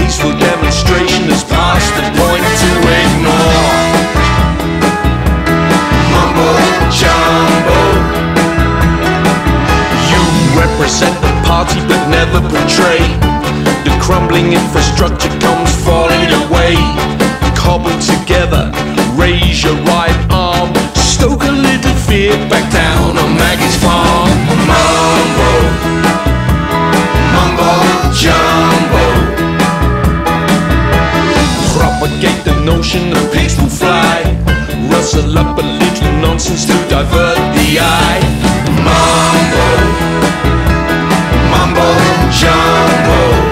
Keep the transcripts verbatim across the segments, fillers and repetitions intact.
peaceful demonstration is past the point to ignore. Mumbo Jumbo. You represent the party but never portray. The crumbling infrastructure comes falling away. Cobble together, raise your right arm, stoke a little fear back down on Maggie's farm. Mumbo, Mumbo Jumbo. Propagate the notion that pigs will fly. Rustle up a little nonsense to divert the eye. Mumbo, Mumbo Jumbo.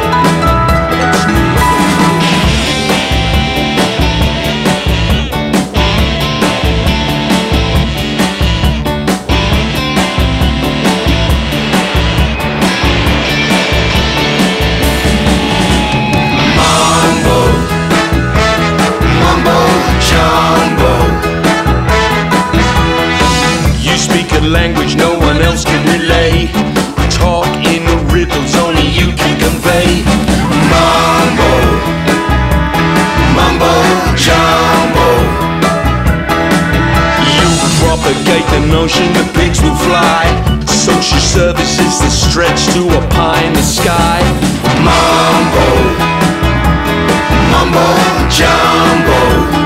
Language no one else can relay. Talk in riddles only you can convey. Mumbo, Mumbo Jumbo. You propagate the notion that pigs will fly. Social service is the stretch to a pie in the sky. Mumbo, Mumbo Jumbo.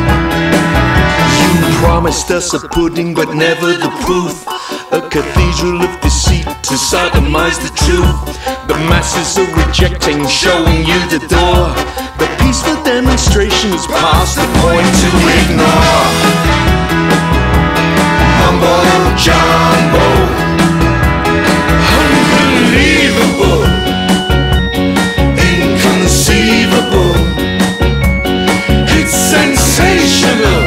Promised us a pudding but never the proof. A cathedral of deceit to sodomize the truth. The masses are rejecting, showing you the door. The peaceful demonstration is past the point to ignore. Mumbo Jumbo. Unbelievable, inconceivable. It's sensational,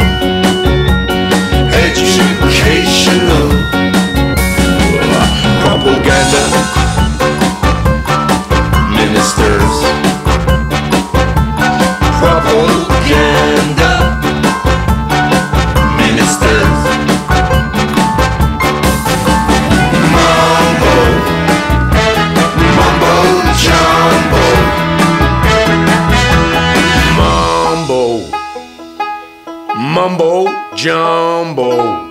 educational, propaganda, ministers, propaganda, ministers, Mumbo, Mumbo Jumbo, Mumbo, Mumbo Jumbo.